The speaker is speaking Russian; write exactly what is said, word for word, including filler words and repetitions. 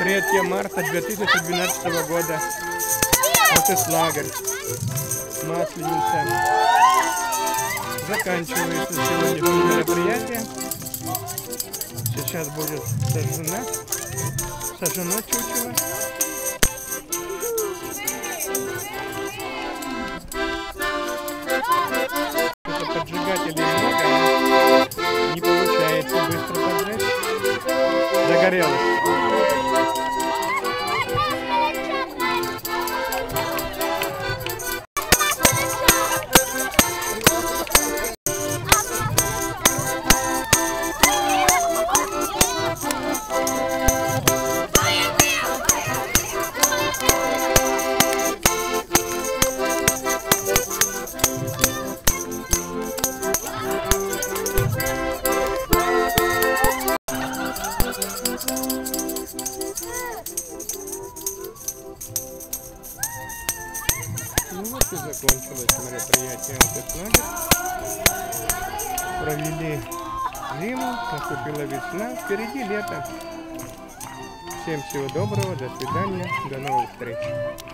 третьего марта две тысячи двенадцатого года. Лагерь Масленица. Заканчивается сегодняшнее мероприятие. Сейчас будет сожжена, сожжено чучело. Это поджигателей много, не получается быстро поджечь. Загорелось. Ну вот и закончилось мероприятие Алтайсклагер. Провели зиму, наступила весна, впереди лето. Всем всего доброго, до свидания, до новых встреч.